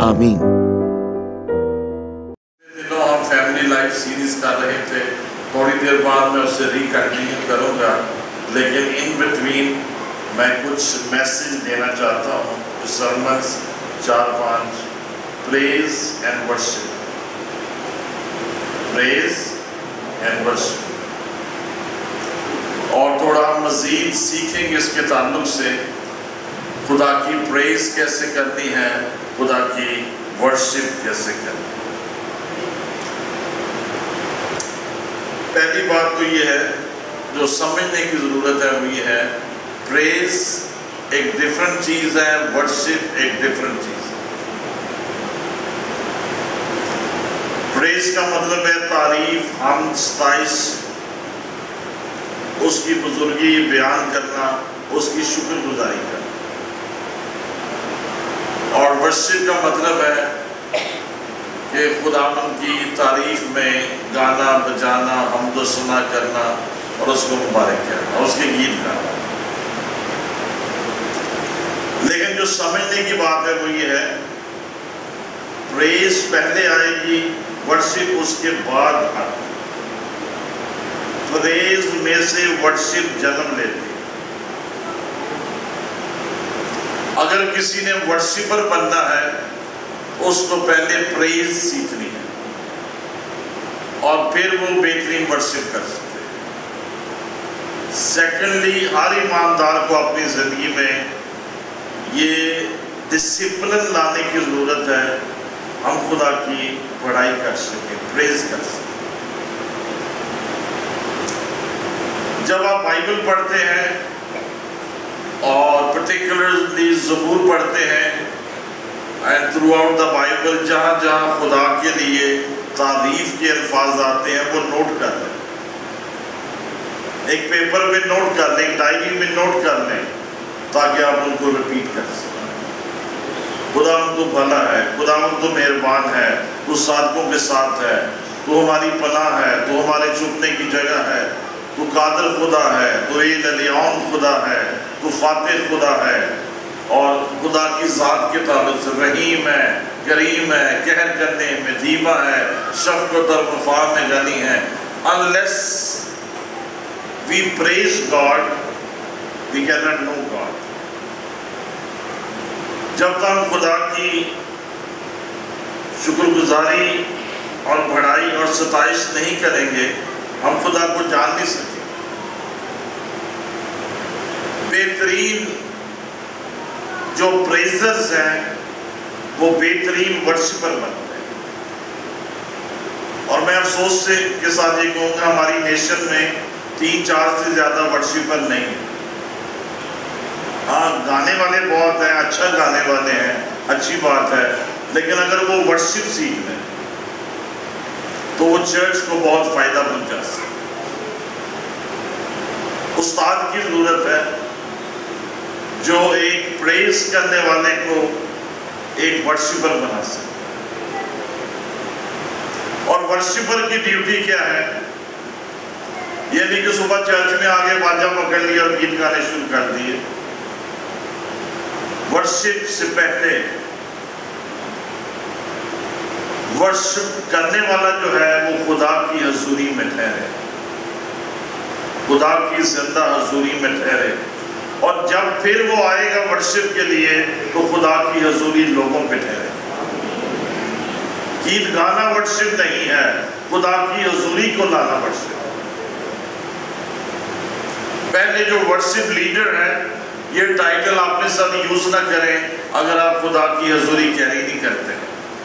آمین۔ دنوں ہم فیملی لائف سیریز کر رہے تھے، تھوڑی دیر بعد میں اسے ریکنٹینیو کروں گا، لیکن ان بٹوین میں کچھ میسیج دینا چاہتا ہوں۔ Sermons 4-5 praise and worship, praise and worship, اور تھوڑا مزید سیکھیں گے اس کے تعلق سے خدا کی پریز کیسے کرنی ہے، خدا کی ورشپ کیسے کرنی ہے۔ پہلی بات تو یہ ہے جو سمجھنے کی ضرورت ہے، وہ یہ ہے پریز ایک ڈیفرنٹ چیز ہے، ورشپ ایک ڈیفرنٹ چیز ہے۔ پریز کا مطلب ہے تعریف، حمد، ستائش، اس کی بزرگی بیان کرنا، اس کی شکر گزاری کرنا۔ اور ورشپ کا مطلب ہے کہ خداوند کی تعریف میں گانا بجانا، حمد و ثنا کرنا اور اس کو مبارک کرنا اور اس کے گیت گانا۔ لیکن جو سمجھنے کی بات ہے وہ یہ ہے پریز پہلے آئے گی، ورشپ اس کے بعد آئے گی۔ پریز میں سے ورشپ جنم لیتی ہے۔ اگر کسی نے ورشپر بننا ہے اس کو پہلے پریز سیکھنی ہے اور پھر وہ بہترین ورشپ کر سکتے ہیں۔ سیکنڈلی، ہر ایماندار کو اپنی زندگی میں یہ ڈسپلن لانے کی ضرورت ہے، ہم خدا کی بڑائی کر سکیں، پریز کر سکیں۔ جب آپ بائبل پڑھتے ہیں اور پرٹیکولرلی زبور پڑھتے ہیں، and throughout the Bible جہاں جہاں خدا کے لیے تعریف کے الفاظ آتے ہیں وہ نوٹ کر لیں، ایک پیپر میں نوٹ کر لیں، ایک ڈائری میں نوٹ کر لیں تاکہ آپ ان کو ریپیٹ کر سکیں۔ خداوند تو بھلا ہے، خداوند تو مہربان ہے، تو صادقوں کے ساتھ ہے، تو ہماری پناہ ہے، تو ہمارے چھپنے کی جگہ ہے، تو قادر خدا ہے، تو العلیون خدا ہے، تو فاتح خدا ہے، اور خدا کی ذات کے تعلق سے رحیم ہے، کریم ہے، قہر کرنے میں دھیما ہے، شفقت اور وفا میں غنی ہے۔ Unless we praise God, we cannot know God۔ جب تک خدا کی شکر گزاری اور بڑائی اور ستائش نہیں کریں گے ہم خدا کو جان نہیں سکیں۔ بہترین جو پریزرز ہیں وہ بہترین ورشپر بنتے ہیں۔ اور میں افسوس سے کے ساتھ یہ کہوں گا ہماری نیشن میں 3-4 سے زیادہ ورشپر نہیں ہیں۔ ہاں، گانے والے بہت ہیں، اچھا گانے والے ہیں، اچھی بات ہے، لیکن اگر وہ ورشپ سیکھ لیں تو وہ چرچ کو بہت فائدہ پہنچا سکتے۔ استاد کی ضرورت ہے جو ایک پریز کرنے والے کو ایک ورشپر بنا سکے۔ اور ورشپر کی ڈیوٹی کیا ہے؟ یہ نہیں کہ صبح چرچ میں آگے باجا پکڑ لیا اور گیت گانے شروع کر دیے۔ ورشپ سے پہلے ورشپ کرنے والا جو ہے وہ خدا کی حضوری میں ٹھہرے، خدا کی زندہ حضوری میں ٹھہرے، اور جب پھر وہ آئے گا ورشپ کے لیے تو خدا کی حضوری لوگوں پہ ٹھہرے۔ گیت گانا ورشپ نہیں ہے، خدا کی حضوری کو لانا ورشپ۔ پہلے جو ورشپ لیڈر ہے، یہ ٹائٹل آپ نے ساتھ یوز نہ کریں اگر آپ خدا کی حضوری کیری نہیں کرتے۔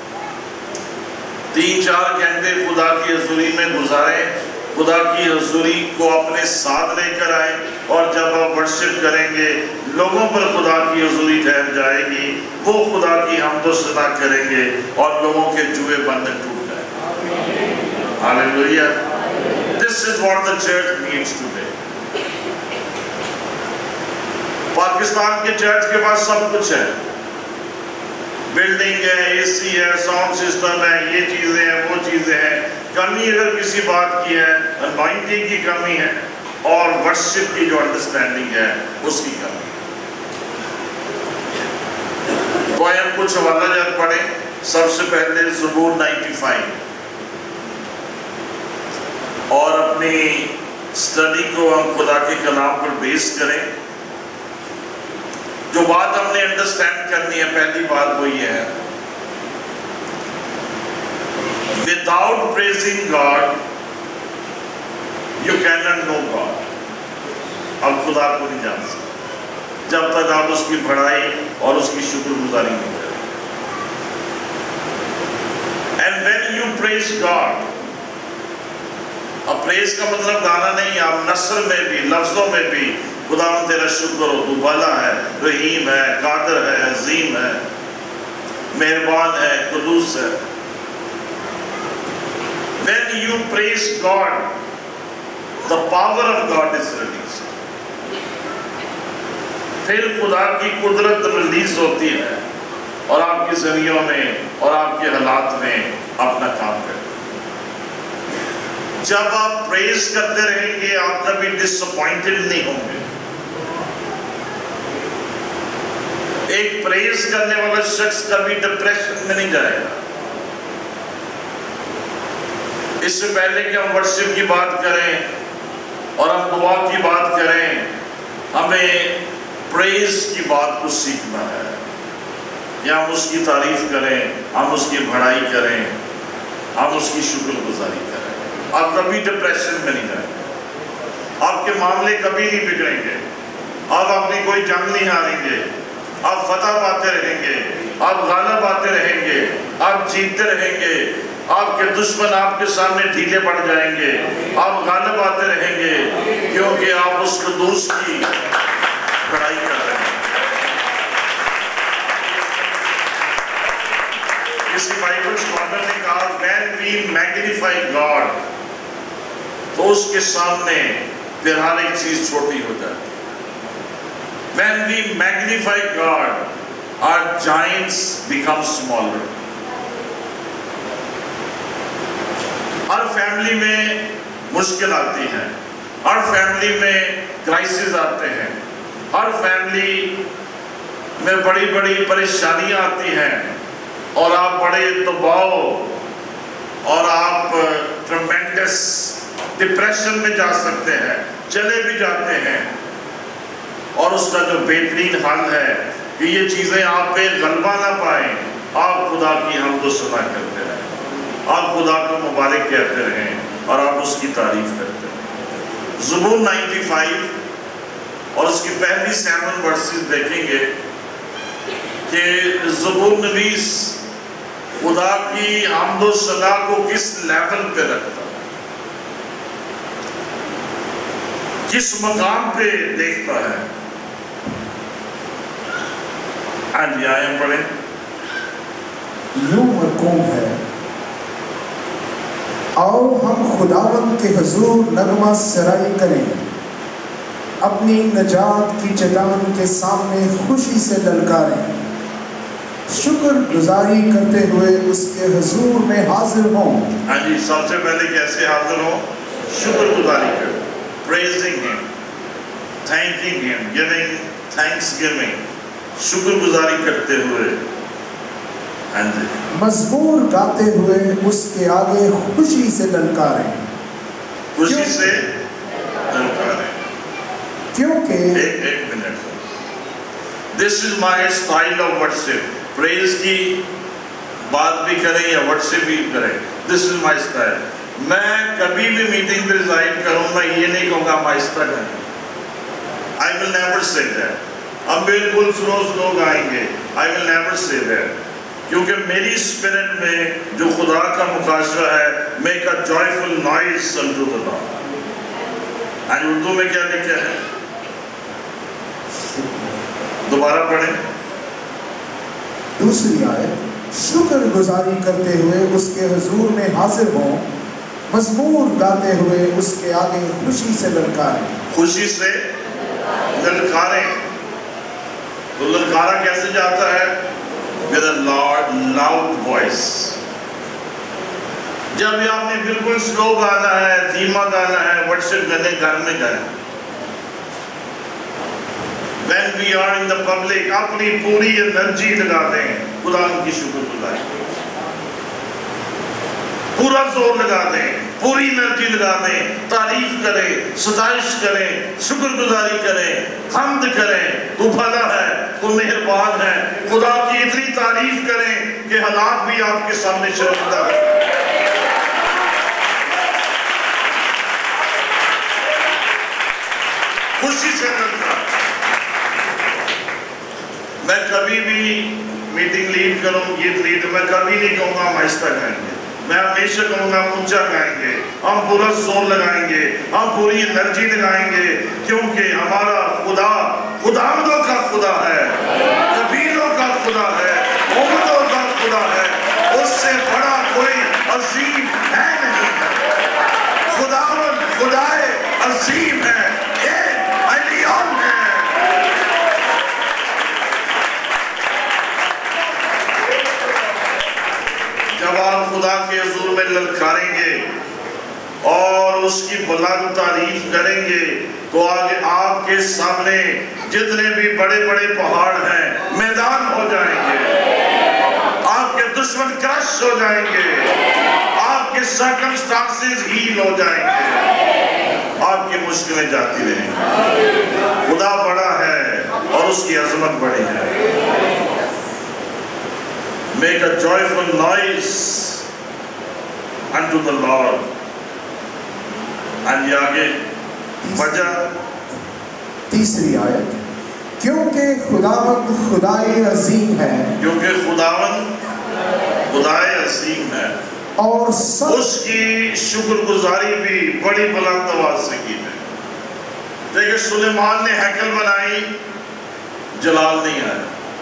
3-4 گھنٹے خدا کی حضوری میں گزاریں، خدا کی حضوری کو اپنے ساتھ لے کر آئیں، اور جب آپ ورشپ کریں گے لوگوں پر خدا کی حضوری ٹھہر جائے گی، وہ خدا کی حمد و ثنا کریں گے اور لوگوں کے جوئے بندھن ٹوٹ جائیں گے۔ ہاللیلویہ۔ This is what the church needs today۔ Pakistan کے چرچ کے پاس سب کچھ ہے، بلڈنگ ہے، اے سی ہے، ساؤنڈ سسٹم ہے، یہ چیزیں ہیں، وہ چیزیں ہیں۔ کمی اگر کسی بات کی ہے، انوائنٹنگ کی کمی ہے، اور ورشپ کی جو انڈرسٹینڈنگ ہے اس کی کمی ہے۔ تو ہم کچھ حوالہ جات پڑھیں۔ سب سے پہلے زبور 95 اور اپنی اسٹڈی کو ہم خدا کے کلام پر بیس کریں. جو بات ہم نے انڈرسٹینڈ کرنی ہے، پہلی بات وہ یہ ہے، without praising God you cannot know God. آپ خدا کو نہیں جان سکتے جب تک آپ اس کی بڑائی اور اس کی شکر گزاری نہیں کریں. And when you praise God، اب پریز کا مطلب گانا نہیں، آپ نثر میں بھی لفظوں میں بھی خدا تیرا شکر ہو، تو بھلا ہے، رحیم ہے، قادر ہے، عظیم ہے، مہربان ہے، قدوس ہے. When you praise God, the power of God is released. پھر خدا کی قدرت ریلیز ہوتی ہے اور آپ کی زمینوں میں اور آپ کے حالات میں اپنا کام کرتے ہیں. جب آپ پریز کرتے رہیں گے آپ کبھی ڈس اپوائنٹڈ نہیں ہوں گے. ایک پریز کرنے والا شخص کبھی ڈپریشن میں نہیں جائے گا. اس سے پہلے کہ ہم ورشپ کی بات کریں اور ہم دعا کی بات کریں، ہمیں پریز کی بات کو سیکھنا ہے کہ ہم اس کی تعریف کریں، ہم اس کی بڑائی کریں، ہم اس کی شکر گزاری کریں. آپ کبھی ڈپریشن میں نہیں جائیں گے، آپ کے معاملے کبھی نہیں بگڑیں گے، آپ اپنی کوئی جنگ نہیں ہاریں گے، آپ فتح پاتے رہیں گے، آپ غالب آتے رہیں گے، آپ جیتتے رہیں گے. آپ کے دشمن آپ کے سامنے ڈھیلے پڑ جائیں گے، آپ غالب آتے رہیں گے، کیونکہ آپ اس قدوس کی بڑائی کر رہے ہیں. کسی بائبل اسکالر نے کہا when we magnify God، تو اس کے سامنے پھر ہر ایک چیز چھوٹی ہو جاتی. when we magnify God our giants become smaller. ہر فیملی میں مشکل آتی ہے، ہر فیملی میں کرائسس آتے ہیں، ہر فیملی میں بڑی بڑی پریشانیاں آتی ہیں اور آپ بڑے دباؤ اور آپ ٹرمینڈس ڈپریشن میں جا سکتے ہیں، چلے بھی جاتے ہیں. اور اس کا جو بہترین حل ہے کہ یہ چیزیں آپ پہ غلبہ نہ پائیں، آپ خدا کی حمد و ثنا کرتے رہیں، آپ خدا کو مبارک کہتے رہیں اور آپ اس کی تعریف کرتے رہیں. زبور 95 اور اس کی پہلی 7 ورسز دیکھیں گے کہ زبور نویس خدا کی حمد و ثنا کو کس لیول پہ رکھتا، کس مقام پہ دیکھتا ہے. ہاں جی آئیں پڑھیں. یوں مرقوم ہے، آؤ ہم خداوند کے حضور نغمہ سرائی کریں، اپنی نجات کی چٹان کے سامنے خوشی سے للکاریں، شکر گزاری کرتے ہوئے اس کے حضور میں حاضر ہوں. ہاں جی سب سے پہلے کیسے حاضر ہوں؟ شکر گزاری کر، praising him, thanking him, giving thanksgiving، شکر گزاری کرتے ہوئے. ہاں جی مزمور گاتے ہوئے اس کے آگے خوشی سے للکاریں، خوشی سے للکاریں. کیونکہ ایک minute, this is my style of worship. praise کی بات بھی کریں یا worship بھی کریں، this is my style. میں کبھی بھی میٹنگ پہ ریزائڈ کروں میں یہ نہیں کہوں گا ہم آہستہ گائیں. I will never say that. ہم بالکل سلو گائیں گے. I will never say that. کیونکہ میری اسپرٹ میں جو خدا کا مقاصد ہے make a joyful noise unto the Lord. آج اردو میں کیا لکھا ہے؟ دوبارہ پڑھیں. دوسری آیت، شکر گزاری کرتے ہوئے اس کے حضور میں حاضر ہوں، مزمور گاتے ہوئے اس کے آگے خوشی سے للکاریں. خوشی سے للکاریں. تو للکارا کیسے جاتا ہے؟ with a loud voice. جب بھی آپ نے بالکل سلو گانا ہے، دھیما گانا ہے، ورشپ کرنے گھر میں گائیں. when we are in the public اپنی پوری انرجی لگا دیں خدا ان کی شکر گزاری. پورا زور لگا دیں، پوری انرجی لگا دیں، تعریف کریں، ستائش کریں، شکر گزاری کریں، حمد کریں۔ تو بھلا ہے، تو مہربان ہے، خدا کی اتنی تعریف کریں کہ حالات بھی آپ کے سامنے شرمندہ ہے۔ خوشی سے لگتا میں کبھی بھی میٹنگ لیڈ کروں، گیت لیڈ، میں کبھی نہیں کہوں گا ہم آہستہ گائیں گے، میں ہمیشہ کہوں گا اونچا گائیں گے، ہم پورا زور لگائیں گے، ہم پوری انرجی لگائیں گے، کیونکہ ہمارا خدا خداوندوں کا خدا ہے، کبیروں کا خدا ہے، امتوں کا خدا ہے، اس سے بڑا کوئی عظیم ہے نہیں۔ خداوند خدائے عظیم ہے، ایک علیون ہے۔ جب آپ خدا کے حضور میں للکاریں گے اور اس کی بلند تعریف کریں گے تو آگے آپ کے سامنے جتنے بھی بڑے بڑے پہاڑ ہیں میدان ہو جائیں گے، آپ کے دشمن کرش ہو جائیں گے، آپ کے سرکمسٹانسز ہیل ہو جائیں گے، آپ کی مشکلیں جاتی رہیں گی۔ خدا بڑا ہے اور اس کی عظمت بڑی ہے۔ Make a joyful noise unto the Lord۔ یہ آگے وجہ تیسری آیت، کیونکہ خداوند خدائے عظیم ہے، کیونکہ خداوند خدائے عظیم ہے اور اس کی شکر گزاری بھی بڑی بلند آواز سے کی ہے۔ دیکھیں سلیمان نے ہیکل بنائی، جلال نہیں آیا،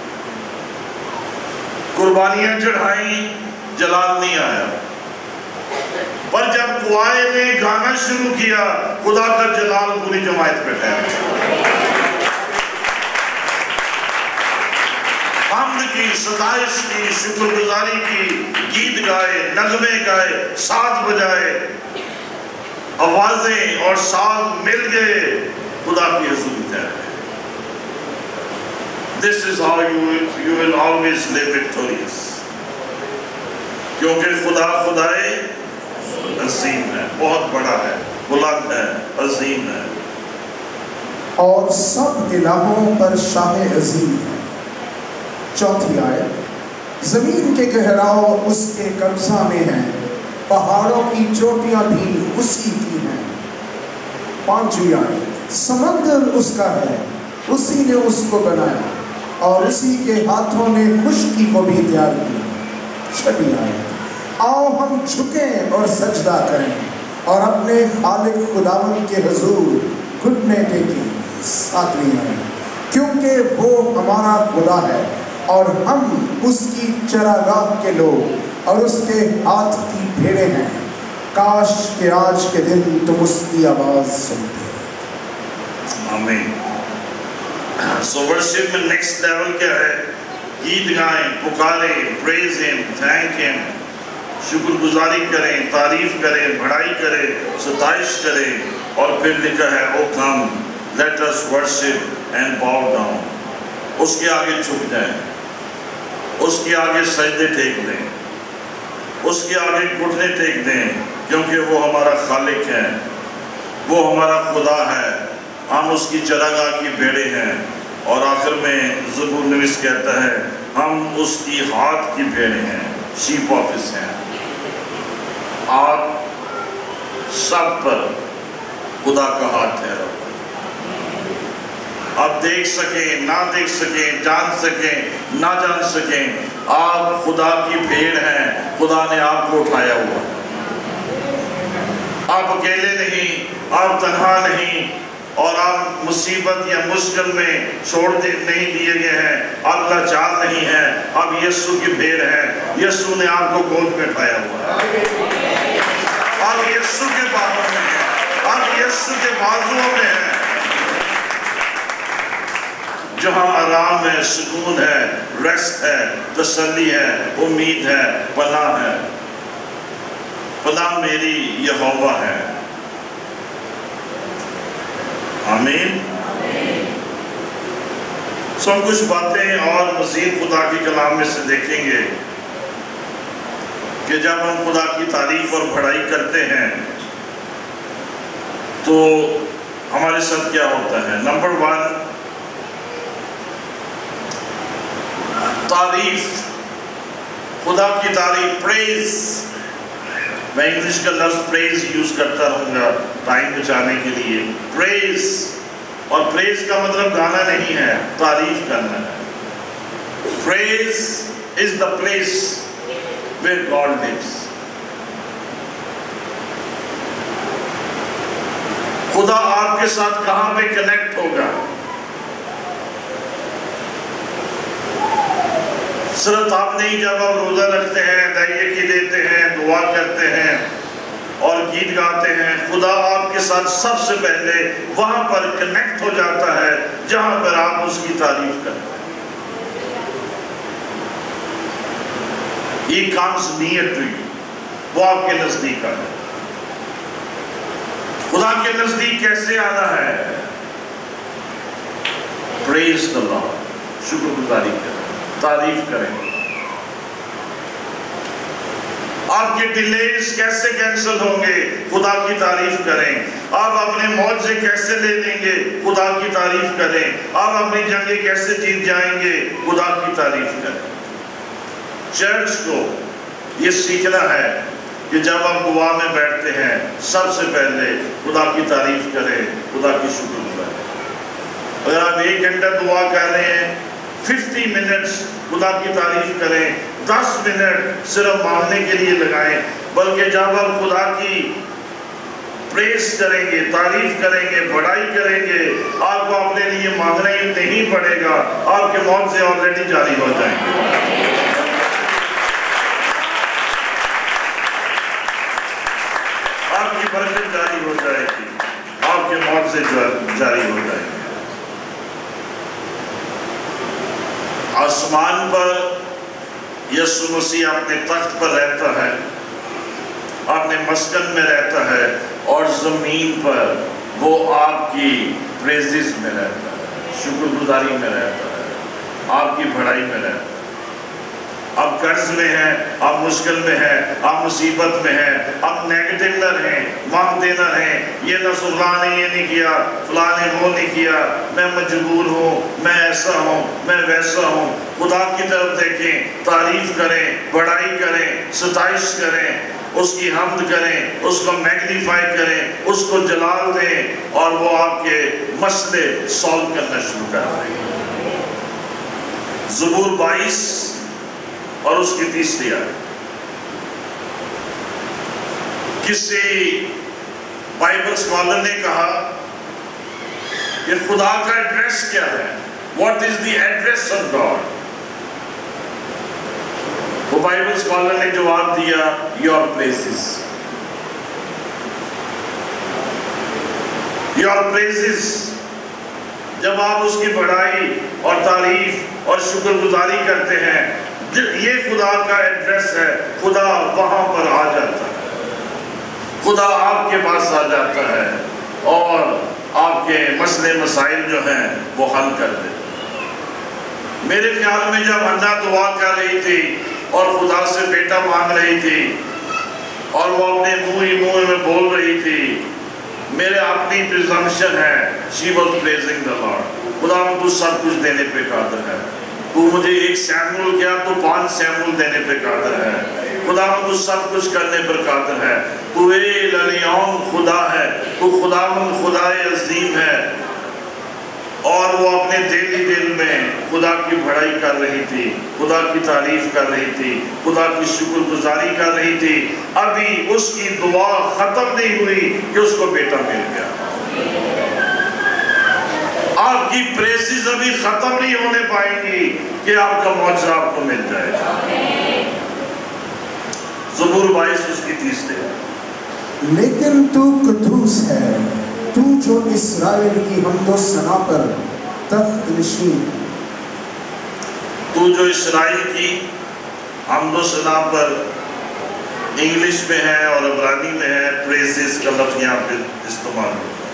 قربانیاں چڑھائیں، جلال نہیں آیا، پر جب کوائے نے گانا شروع کیا خدا کا جلال پوری جماعت پہ ٹھہر۔ حمد کی، ستائش کی، شکر گزاری کی، گیت گائے، نغمے گائے، ساز بجائے، آوازیں اور ساز مل گئے، خدا کی حضور ٹھہر۔ This is how you will always live victorious۔ کیونکہ خدا خدائے عظیم ہے، بہت بڑا ہے، بلند ہے، عظیم ہے، اور سب الہوں پر شاہ عظیم ہے۔ چوتھی آیت، زمین کے گہراؤ اس کے قبضہ میں ہیں، پہاڑوں کی چوٹیاں بھی اسی کی ہیں۔ پانچویں آیت، سمندر اس کا ہے، اسی نے اس کو بنایا اور اسی کے ہاتھوں نے خشکی کو بھی تیار کیا۔ چھٹی آیت، آؤ ہم جھکیں اور سجدہ کریں اور اپنے خالق خداوند کے حضور گھٹنے ٹیکیں۔ ساتویں آیت، کیونکہ وہ ہمارا خدا ہے اور ہم اس کی چراگاہ کے لوگ اور اس کے ہاتھ کی بھیڑیں ہیں، کاش کہ آج کے دن تم اس کی آواز سنتے۔ آمین۔ So worship میں next level کیا ہے؟ گیت گائیں، پکاریں، praise him, thank him، شکر گزاری کریں، تعریف کریں، بڑائی کریں، ستائش کریں، اور پھر لکھا ہے او come let us worship and bow down۔ اس کے آگے جھک جائیں، اس کے آگے سجدے ٹیک دیں، اس کے آگے گھٹنے ٹیک دیں، کیونکہ وہ ہمارا خالق ہے، وہ ہمارا خدا ہے، ہم اس کی چراگاہ کی بھیڑیں ہیں۔ اور آخر میں زبور نویس کہتا ہے ہم اس کی ہاتھ کی بھیڑیں ہیں، شیپ آفس ہیں۔ آپ سب پر خدا کا ہاتھ ٹھہرا، آپ دیکھ سکیں نہ دیکھ سکیں، جان سکیں نہ جان سکیں، آپ خدا کی بھیڑ ہیں، خدا نے آپ کو اٹھایا ہوا، آپ اکیلے نہیں، آپ تنہا نہیں، اور آپ مصیبت یا مشکل میں نہیں دیے گئے ہیں، آپ لاچار نہیں ہیں، آپ یسوع کی بھیڑ ہیں، یسوع نے آپ کو گود میں اٹھایا ہوا ہے، آپ یسوع کے بازوں میں ہیں، آپ یسوع کے بازوں میں ہیں، جہاں آرام ہے، سکون ہے، ریسٹ ہے، تسلی ہے، امید ہے، پناہ ہے۔ پناہ میری یہوہ ہے۔ آمین۔ ہم کچھ باتیں اور مزید خدا کی کلام میں سے دیکھیں گے کہ کہ جب ہم خدا کی تعریف اور بڑائی کرتے ہیں تو ہمارے ساتھ کیا ہوتا ہے؟ نمبر 1، تعریف، خدا کی تعریف، پریز۔ میں انگلش کا لفظ پریز یوز کرتا رہوں گا ٹائم بچانے کے لیے۔ پریز، اور پریز کا مطلب گانا نہیں ہے، تعریف کرنا ہے۔ Praise is the place where God lives. خدا آپ کے ساتھ کہاں پہ کنیکٹ ہوگا؟ صرف آپ نہیں، جب آپ روزہ رکھتے ہیں، دہیے کی دیتے ہیں، دعا کرتے ہیں اور گیت گاتے ہیں، خدا آپ کے ساتھ سب سے پہلے وہاں پر کنیکٹ ہو جاتا ہے جہاں پر آپ اس کی تعریف کرتے ہیں۔ He comes near to you، وہ آپ کے نزدیک آتا ہے۔ خدا کے نزدیک کیسے آنا ہے؟ Praise the Lord، شکر گزاری کریں، تعریف کریں۔ آپ کے ڈیلیز کیسے کینسل ہوں گے؟ خدا کی تعریف کریں۔ آپ اپنے موت سے کیسے لے لیں گے؟ خدا کی تعریف کریں۔ آپ اپنی جنگیں کیسے جیت جائیں گے؟ خدا کی تعریف کریں۔ چرچ کو یہ سیکھنا ہے کہ جب آپ دعا میں بیٹھتے ہیں سب سے پہلے خدا کی تعریف کریں، خدا کی شکر گزاریں۔ اگر آپ 1 گھنٹہ دعا کر رہے ہیں، 50 منٹس خدا کی تعریف کریں، 10 منٹ صرف مانگنے کے لیے لگائیں۔ بلکہ جب آپ خدا کی پریز کریں گے، تعریف کریں گے، بڑائی کریں گے، آپ کو اپنے لیے مانگنا ہی نہیں پڑے گا، آپ کے موت سے آلریڈی جاری ہو جائیں گے۔ آپ کی برکت جاری ہو جائے گی، آپ کے موت سے جاری ہو جائے گی۔ آسمان پر یسوع مسیح اپنے تخت پر رہتا ہے، اپنے مسکن میں رہتا ہے، اور زمین پر وہ آپ کی پریزز میں رہتا ہے، شکر گزاری میں رہتا ہے، آپ کی بڑائی میں رہتا ہے۔ آپ قرض میں ہیں، آپ مشکل میں ہیں، آپ مصیبت میں ہیں، آپ نیگیٹیونر ہیں، مانگ دینر ہیں، یہ نہ فلاں نے یہ نہیں کیا، فلاں نے وہ نہیں کیا، میں مجبور ہوں، میں ایسا ہوں، میں ویسا ہوں۔ خدا کی طرف دیکھیں، تعریف کریں، بڑائی کریں، ستائش کریں، اس کی حمد کریں، اس کو میگنیفائی کریں، اس کو جلال دیں، اور وہ آپ کے مسئلے سالو کرنا شروع کر دیں۔ زبور 22 اور اس کی 3 آیت۔ کسی بائبل اسکالر نے کہا کہ خدا کا ایڈریس کیا ہے؟ What is the address of God؟ وہ بائبل اسکالر نے جواب دیا، Your praises۔ Your praises۔ جب آپ اس کی بڑائی اور تعریف اور شکر گزاری کرتے ہیں، یہ خدا کا ایڈریس ہے، خدا وہاں پر آ جاتا ہے، خدا آپ کے پاس آ جاتا ہے اور آپ کے مسئلے مسائل جو ہیں وہ حل کر دیتا ہے۔ میرے خیال میں جب حنا دعا کر رہی تھی اور خدا سے بیٹا مانگ رہی تھی اور وہ اپنے منہ میں بول رہی تھی، میرے اپنی پریزمپشن ہے، she was praising the Lord۔ خدا مجھے سب کچھ دینے پہ قادر ہے، تو مجھے 1 سیمول کیا تو 5 سیمول دینے پہ قادر ہے، خدا مجھے سب کچھ کرنے پر قادر ہے، تو ایل الیون خدا ہے، تو خدا من خدا عظیم ہے۔ اور وہ اپنے دل میں خدا کی بڑائی کر رہی تھی، خدا کی تعریف کر رہی تھی، خدا کی شکر گزاری کر رہی تھی۔ ابھی اس کی دعا ختم نہیں ہوئی کہ اس کو بیٹا مل گیا۔ آپ کی پریسز ابھی ختم نہیں ہونے پائیں گی کہ آپ کا معجزہ آپ کو مل جائے گا۔ زبور 22 اس کی 30۔ لیکن تو قدوس ہے، تو جو اسرائیل کی حمد و ثنا پر تخت نشین۔ تو جو اسرائیل کی حمد و ثنا پر، انگلش میں ہے اور عبرانی میں ہے، پریزز کا لفظ یہاں پہ استعمال ہوتا ہے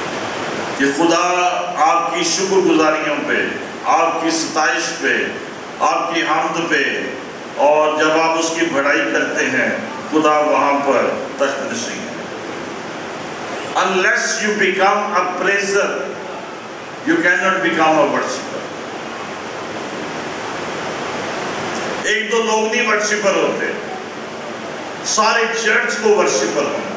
کہ خدا آپ کی شکر گزاریوں پہ، آپ کی ستائش پہ، آپ کی حمد پہ، اور جب آپ اس کی بڑائی کرتے ہیں خدا وہاں پر تخت نشین ہے۔ Unless you become a praiser, you cannot become a worshipper۔ ایک دو لوگ نہیں ورشپر ہوتے، سارے چرچ کو ورشپر ہونا۔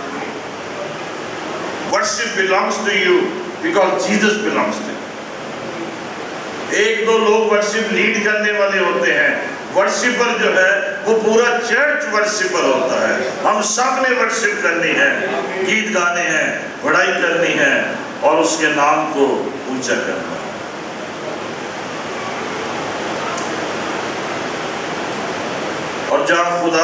Worship belongs to you because Jesus belongs to you۔ ایک دو لوگ ورشپ لیڈ کرنے والے ہوتے ہیں، ورشپر جو ہے وہ پورا چرچ ورشپر ہوتا ہے۔ ہم سب نے ورشپ کرنی ہے، گیت گانے ہیں، بڑائی کرنی ہے اور اس کے نام کو اونچا کرنا ہے۔ اور جہاں خدا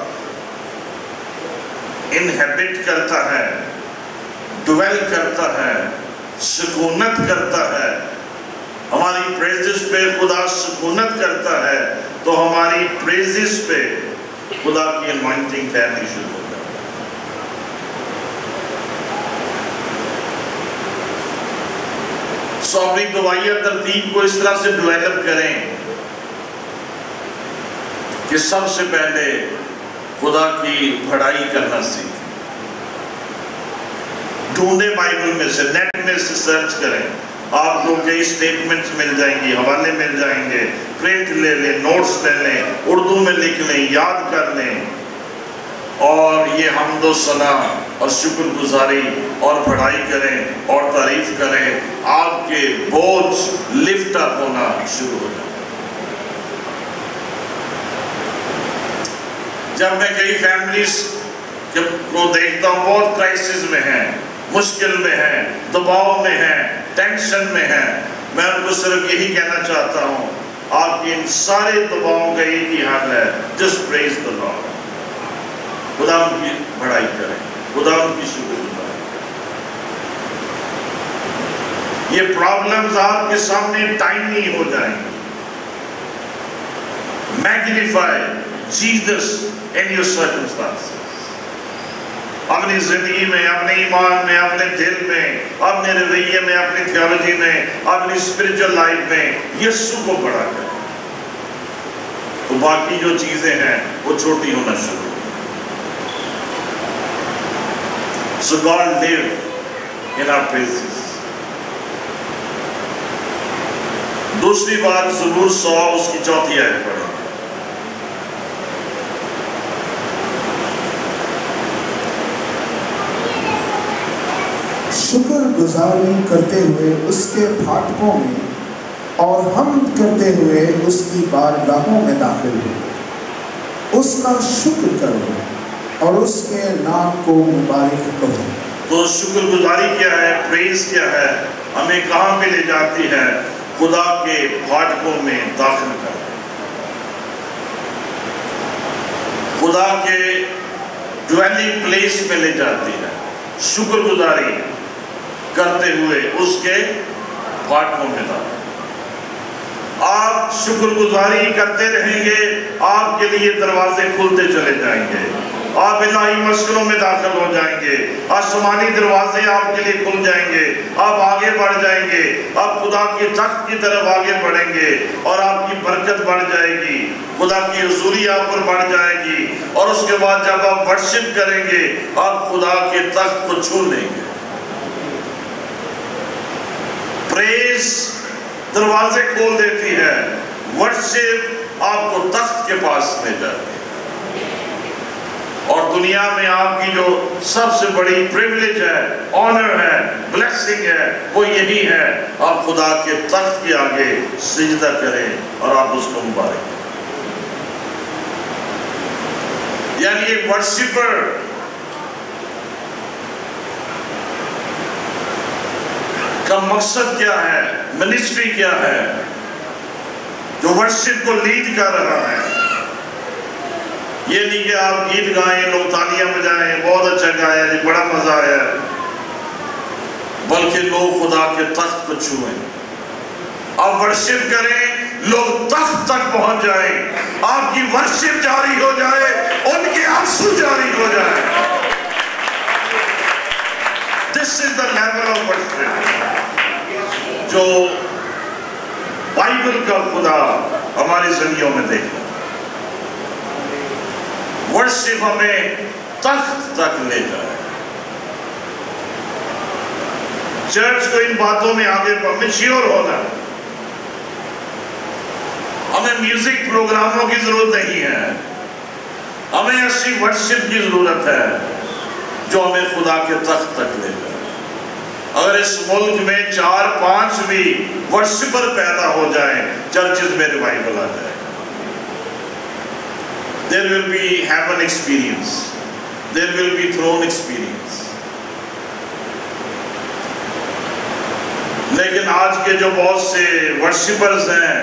انہیبٹ کرتا ہے، ڈویل کرتا ہے، سکونت کرتا ہے، ہماری پریزز پہ خدا سکونت کرتا ہے، تو ہماری پریزز پہ خدا کی انوائنٹنگ ٹھہرنی شروع ہو جاتی ہے۔ سو اپنی دعائیہ ترتیب کو اس طرح سے ڈیولپ کریں کہ سب سے پہلے خدا کی بڑائی کرنا سیکھیں۔ ڈھونڈے بائبل میں سے، نیٹ میں سے سرچ کریں، آپ کو کئی سٹیٹمنٹس مل جائیں گی، حوالے مل جائیں گے، پرنٹ لے لیں، نوٹس لے لیں، اردو میں لکھ لیں، یاد کر لیں، اور یہ حمد و ثنا اور شکر گزاری اور بڑائی کریں اور تعریف کریں، آپ کے بوجھ لفٹ اپ ہونا شروع ہو جائے۔ جب میں کئی فیملیز کو دیکھتا ہوں بہت کرائسس میں ہیں، مشکل میں ہیں، دباؤ میں ہیں، ٹینشن میں ہیں، میں ان کو صرف یہی کہنا چاہتا ہوں، آپ کی ان سارے دباؤں کا ایک ہی حل ہے، جسٹ پریز دی لارڈ۔ خدا ان کی بڑائی کریں، خدا ان کی شکر گزاری کریں۔ یہ پرابلمز آپ کے سامنے ٹائنی ہو جائیں گے۔ Magnify Jesus in your circumstances۔ اپنی زندگی میں، اپنے ایمان میں، اپنے دل میں، اپنے رویے میں، اپنی تھیولوجی میں، اپنی اسپرچل لائف میں یسوع کو بڑا کریں، تو باقی جو چیزیں ہیں وہ چھوٹی ہونا شروع ہو۔ So God live in our praises۔ دوسری بات زبور 100 اس کی 4 آیت پڑھیں۔ شکر گزاری کرتے ہوئے اس کے پھاٹکوں میں اور حمد کرتے ہوئے اس کی بارگاہوں میں داخل ہو، اس کا شکر کرو اور اس کے نام کو مبارک کرو۔ تو شکر گزاری کیا ہے، پریز کیا ہے، ہمیں کہاں پہ لے جاتی ہے؟ خدا کے پھاٹکوں میں داخل کر، خدا کے ڈویلنگ پلیس میں لے جاتی ہے۔ شکر گزاری کرتے ہوئے اس کے پھاٹکوں میں داخل۔ آپ شکر گزاری کرتے رہیں گے، آپ کے لیے دروازے کھلتے چلے جائیں گے، آپ الہی مسکنوں میں داخل ہو جائیں گے، آسمانی دروازے آپ کے لیے کھل جائیں گے، آپ آگے بڑھ جائیں گے، آپ خدا کی تخت کی طرف آگے بڑھیں گے اور آپ کی برکت بڑھ جائے گی، خدا کی حضوری آپ پر بڑھ جائے گی، اور اس کے بعد جب آپ ورشپ کریں گے آپ خدا کے تخت کو چھو لیں گے۔ پریز دروازے کھول دیتی ہے، ورشپ آپ کو تخت کے پاس لے جاتی ہے، اور دنیا میں آپ کی جو سب سے بڑی پریولیج ہے، آنر ہے، بلیسنگ ہے، وہ یہی ہے آپ خدا کے تخت کے آگے سجدہ کریں اور آپ اس کو مبارک کریں۔ یعنی ایک ورشپر کا مقصد کیا ہے، منسٹری کیا ہے، جو ورشپ کو لیڈ کر رہا ہے۔ یہ نہیں کہ آپ گیت گائیں، لوگ تالیاں بجائیں، بہت اچھا گایا جی، بڑا مزہ آیا، بلکہ لوگ خدا کے تخت کو چھوئیں، آپ ورشپ کریں، لوگ تخت تک پہنچ جائیں، آپ کی ورشپ جاری ہو جائے، ان کے آنسو جاری ہو جائے۔ This is the level of worship جو بائبل کا خدا ہماری زندگیوں میں دیکھنا۔ ورشپ ہمیں تخت تک لے جائے۔ چرچ کو ان باتوں میں آگے میچیور ہونا۔ ہمیں میوزک پروگراموں کی ضرورت نہیں ہے، ہمیں ایسی ورشپ کی ضرورت ہے جو ہمیں خدا کے تخت تک لے جائے۔ اگر اس ملک میں 4-5 بھی ورشپر پیدا ہو جائیں، چرچز میں ریوائول آ جائے۔ There will be heaven experience. There will be throne experience. لیکن آج کے جو بہت سے ورشپرز ہیں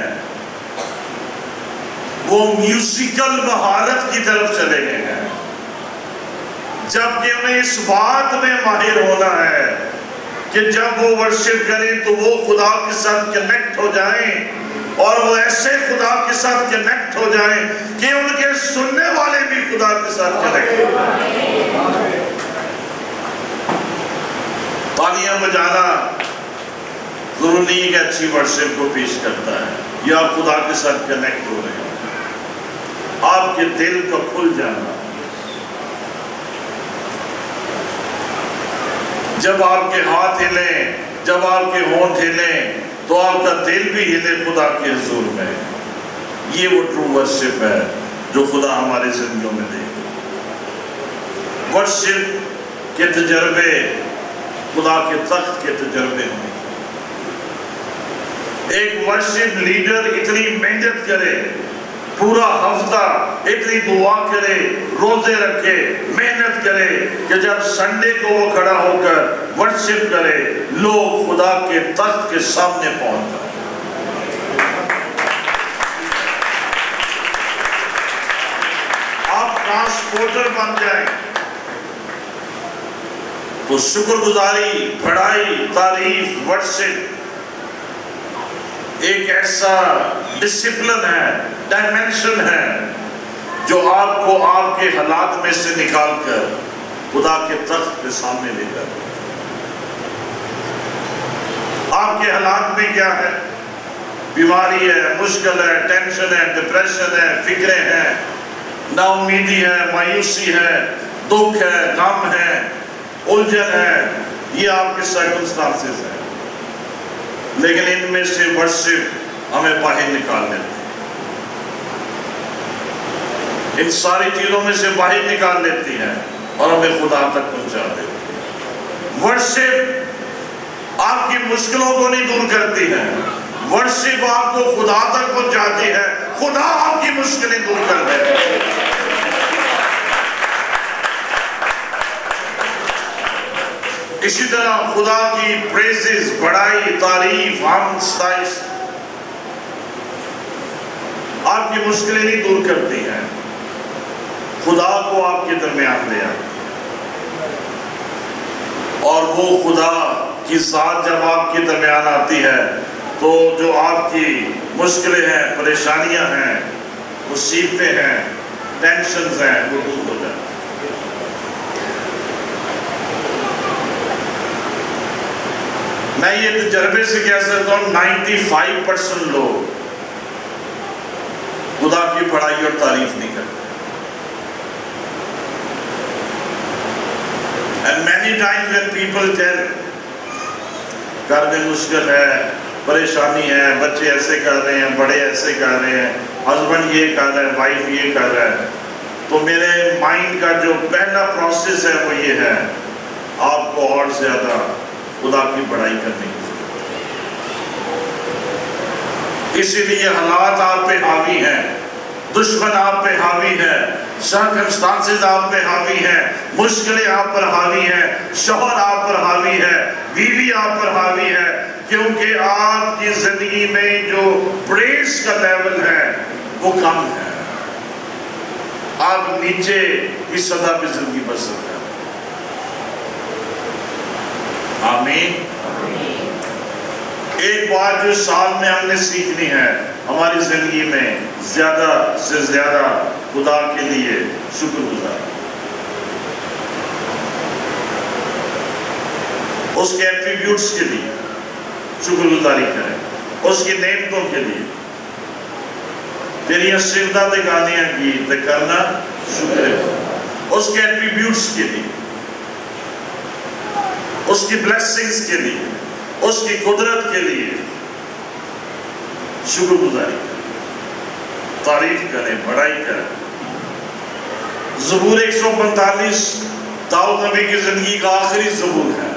وہ میوزیکل مہارت کی طرف چلے گئے ہیں، جبکہ انہیں اس بات میں ماہر ہونا ہے کہ جب وہ ورشپ کریں تو وہ خدا کے ساتھ کنیکٹ ہو جائیں، اور وہ ایسے خدا کے ساتھ کنیکٹ ہو جائیں کہ ان کے سننے والے بھی خدا کے ساتھ کنیکٹ ہو جائیں۔ تالیاں بجانا ضرور نہیں کہ اچھی ورشپ کو پیش کرتا ہے، یا آپ خدا کے ساتھ کنیکٹ ہو رہے ہیں۔ آپ کے دل کا کھل جانا، جب آپ کے ہاتھ ہلیں، جب آپ کے ہونٹ ہلیں تو آپ کا دل بھی ہلے خدا کے حضور میں، یہ وہ ٹرو ورشپ ہے جو خدا ہمارے زندگیوں میں دے۔ ورشپ کے تجربے خدا کے تخت کے تجربے ہیں۔ ایک ورشپ لیڈر اتنی محنت کرے، پورا ہفتہ اتنی دعا کرے، روزے رکھے، محنت کرے کہ جب سنڈے کو وہ کھڑا ہو کر ورشپ کرے، لوگ خدا کے تخت کے سامنے پہنچ جائیں۔ آپ ٹرانسپورٹر بن جائیں تو شکر گزاری، بڑائی، تعریف، ورشپ ایک ایسا ڈسپلن ہے، ڈائمنشن ہے جو آپ کو آپ کے حالات میں سے نکال کر خدا کے تخت کے سامنے لے کر۔ آپ کے حالات میں کیا ہے؟ بیماری ہے، مشکل ہے، ٹینشن ہے، ڈپریشن ہے، فکریں ہیں، نا امیدی ہے، مایوسی ہے، دکھ ہے، غم ہے، الجھن ہے، یہ آپ کے سرکمسٹانسز ہیں، لیکن ان میں سے ورشپ ہمیں باہر نکال دیتی ہے، ان ساری چیزوں میں سے باہر نکال دیتی ہے اور ہمیں خدا تک پہنچا دیتی ہے۔ ورشپ آپ کی مشکلوں کو نہیں دور کرتی ہے، ورشپ آپ کو خدا تک پہنچاتی ہے، خدا آپ کی مشکلیں دور کر دیتی ہے۔ اسی طرح خدا کی پریزز، بڑائی، تعریف، حمد، ستائش آپ کی مشکلیں نہیں دور کرتی ہیں، خدا کو آپ کے درمیان لے آتی ہے، اور وہ خدا کی ذات جب آپ کے درمیان آتی ہے تو جو آپ کی مشکلیں ہیں، پریشانیاں ہیں، مصیبتیں ہیں، ٹینشنز ہیں، وہ دور ہو جاتی ہیں۔ میں یہ تجربے سے کہہ سکتا ہوں 95% لوگ خدا کی بڑائی اور تعریف نہیں کرتے۔ And many times when people tell گھر میں مشکل ہے، پریشانی ہے، بچے ایسے کر رہے ہیں، بڑے ایسے کر رہے ہیں، ہسبینڈ یہ کر رہا ہے، وائف یہ کر رہا ہے، تو میرے مائنڈ کا جو پہلا پروسیس ہے وہ یہ ہے، آپ کو اور زیادہ خدا کی بڑائی کرنے کی ضرورت۔ اسی لیے حالات آپ پہ حاوی ہیں، دشمن آپ پہ حاوی ہے، سرکمسٹانسز آپ پہ حاوی ہیں، مشکلیں آپ پر حاوی ہیں، شوہر آپ پر حاوی ہے، بیوی آپ پر حاوی ہے، کیونکہ آپ کی زندگی میں جو پریز کا لیول ہے وہ کم ہے، آپ نیچے کی سطح پہ زندگی بسر کریں۔ آمین۔ ایک بات جو سال میں ہم نے سیکھنی ہے، ہماری زندگی میں زیادہ سے زیادہ خدا کے لیے شکر گزار، اس کے ایٹریبیوٹس کے لیے شکر گزاری کریں، اس کی نعمتوں کے لیے۔ تیریاں سجدہ دے گانیاں کی تے کرنا شکر ہے اس کے ایٹریبیوٹس کے لیے، اس کی بلیسنگز کے لیے، اس کی قدرت کے لیے شکر گزاری کریں، تعریف کریں، بڑائی کریں۔ زبور 145 داؤد نبی کی زندگی کا آخری زبور ہے،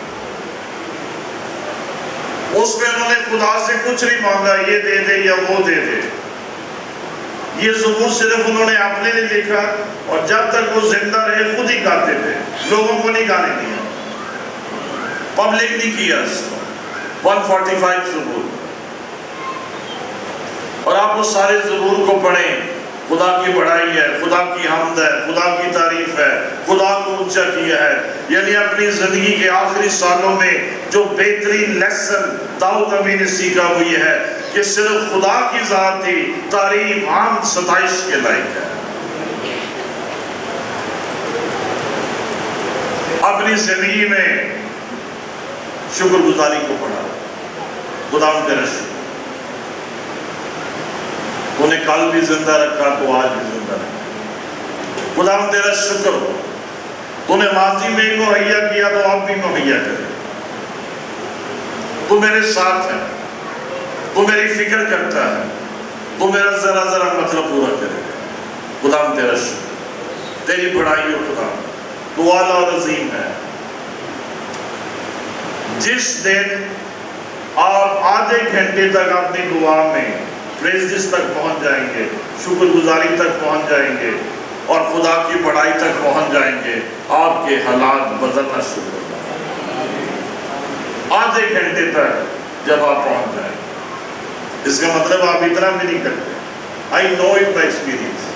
اس میں انہوں نے خدا سے کچھ نہیں مانگا یہ دے دے یا وہ دے دے، یہ زبور صرف انہوں نے اپنے لیے لکھا اور جب تک وہ زندہ رہے خود ہی گاتے تھے، لوگوں کو نہیں گانے دیا، پبلک نہیں کیا اس کو۔ 145 زبور، اور آپ اس سارے زبور کو پڑھیں، خدا کی بڑائی ہے، خدا کی حمد ہے، خدا کی تعریف ہے، خدا کو اونچا کیا ہے۔ یعنی اپنی زندگی کے آخری سالوں میں جو بہترین لیسن داؤد نبی نے سیکھا وہ یہ ہے کہ صرف خدا کی ذات ہی تعریف، حمد، ستائش کے لائق ہے۔ اپنی زندگی میں شکر گزاری کو پڑھا، خدا ان کا شکر، انہیں کل بھی زندہ رکھا تو آج بھی زندہ رکھا، خدا تیرا شکر ہو، تو نے ماضی میں ہی مہیا کیا تو اب بھی مہیا کرے، تو میرے ساتھ ہے، تو میری فکر کرتا ہے، تو میرا ذرا ذرا مطلب پورا کرے، خدا تیرا شکر، تیری بڑائی ہو خدا، تو اعلیٰ اور عظیم ہے۔ جس دن آپ آدھے گھنٹے تک اپنی دعا میں پریزز تک پہنچ جائیں گے، شکر گزاری تک پہنچ جائیں گے اور خدا کی بڑائی تک پہنچ جائیں گے، آپ کے حالات بدلنا شروع ہو جائیں گے۔ آدھے گھنٹے تک جب آپ پہنچ جائیں، اس کا مطلب آپ اتنا بھی نہیں کرتے۔ I know it by experience،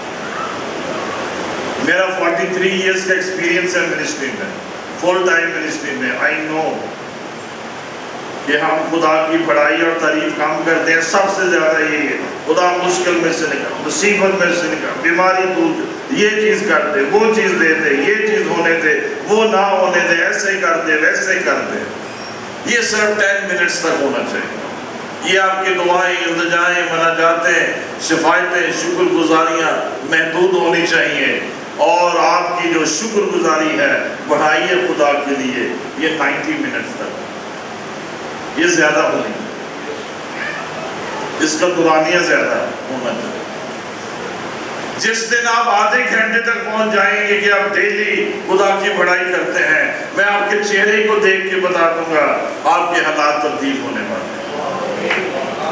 میرا 43 years کا ایکسپیرینس ہے منسٹری میں، فل ٹائم منسٹری میں۔ I know کہ ہم خدا کی بڑائی اور تعریف کام کرتے ہیں، سب سے زیادہ یہی ہے، خدا مشکل میں سے نکال، مصیبت میں سے نکال، بیماری دور، یہ چیز کر دے، وہ چیز دے دے، یہ چیز ہونے دے، وہ نہ ہونے دے، ایسے کر دے، ویسے کر دے۔ یہ صرف 10 منٹس تک ہونا چاہیے۔ یہ آپ کی دعائیں، التجائیں، مناجاتیں، شفاعتیں، شکر گزاریاں محدود ہونی چاہیے، اور آپ کی جو شکر گزاری ہے بڑھائیے خدا کے لیے، یہ 90 منٹس تک، یہ زیادہ ہونی چاہیے، اس کا دورانیہ زیادہ ہونا چاہیے۔ جس دن آپ آدھے گھنٹے تک پہنچ جائیں گے کہ آپ ڈیلی خدا کی بڑائی کرتے ہیں، میں آپ کے چہرے کو دیکھ کے بتا دوں گا آپ کے حالات تبدیل ہونے والے ہیں۔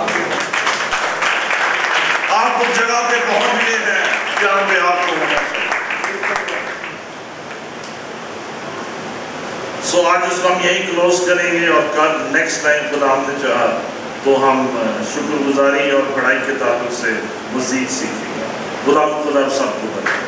آپ اس جگہ پہ پہنچ گئے ہیں جہاں پہ آپ کو ہونا چاہیے۔ سو آج اس کو ہم یہی کلوز کریں گے، اور کل نیکسٹ ٹائم خدا ہم نے چاہا تو ہم شکر گزاری اور بڑائی کے تعلق سے مزید سیکھیں گے۔ خدا سب کو بتائے۔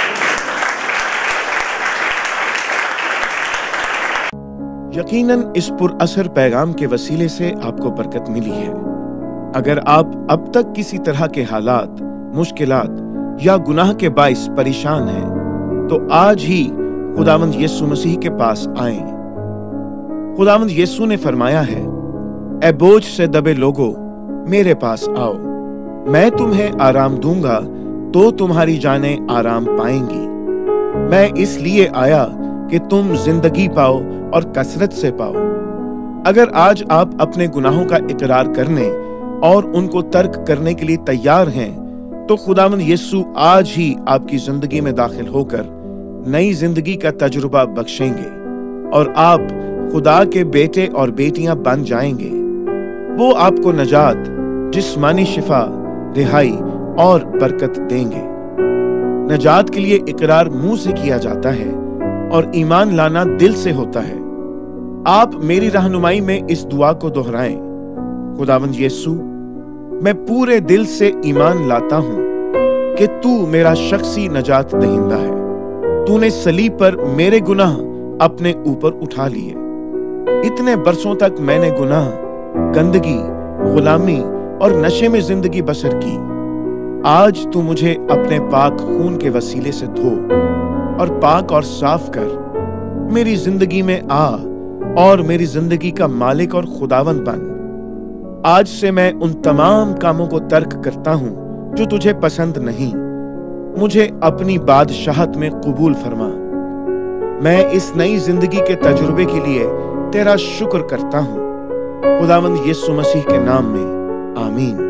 یقیناً اس پر اثر پیغام کے وسیلے سے آپ کو برکت ملی ہے۔ اگر آپ اب تک کسی طرح کے حالات، مشکلات یا گناہ کے باعث پریشان ہیں تو آج ہی خداوند یسوع مسیح کے پاس آئیں۔ خداوند یسوع نے فرمایا ہے، اے بوجھ سے دبے لوگو میرے پاس آؤ، میں تمہیں آرام دوں گا تو تمہاری جانیں آرام پائیں گی۔ میں اس لیے آیا کہ تم زندگی پاؤ اور کثرت سے پاؤ۔ اگر آج آپ اپنے گناہوں کا اقرار کرنے اور ان کو ترک کرنے کے لیے تیار ہیں تو خداوند یسوع آج ہی آپ کی زندگی میں داخل ہو کر نئی زندگی کا تجربہ بخشیں گے اور آپ خدا کے بیٹے اور بیٹیاں بن جائیں گے۔ وہ آپ کو نجات، جسمانی شفا، رہائی اور برکت دیں گے۔ نجات کے لیے اقرار منہ سے کیا جاتا ہے اور ایمان لانا دل سے ہوتا ہے۔ آپ میری رہنمائی میں اس دعا کو دہرائیں، خداوند یسوع، میں پورے دل سے ایمان لاتا ہوں کہ تو میرا شخصی نجات دہندہ ہے۔ تو نے صلیب پر میرے گناہ اپنے اوپر اٹھا لیے۔ اتنے برسوں تک میں نے گناہ، گندگی، غلامی اور نشے میں زندگی بسر کی۔ آج تو مجھے اپنے پاک خون کے وسیلے سے دھو اور پاک اور صاف کر، میری زندگی میں آ اور میری زندگی کا مالک اور خداوند بن۔ آج سے میں ان تمام کاموں کو ترک کرتا ہوں जो तुझे पसंद नहीं, मुझे अपनी बादशाहत में कबूल फरमा। मैं इस नई जिंदगी के तजुर्बे के लिए तेरा शुक्र करता हूँ। खुदावंद यीशु मसीह के नाम में आमीन।